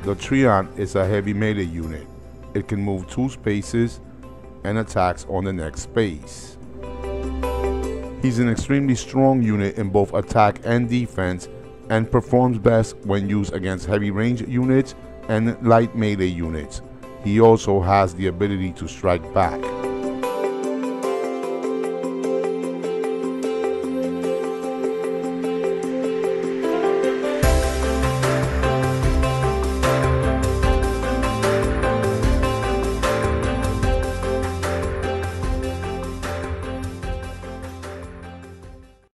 The Treant is a heavy melee unit. It can move 2 spaces and attacks on the next space. He's an extremely strong unit in both attack and defense, and performs best when used against heavy range units and light melee units. He also has the ability to strike back.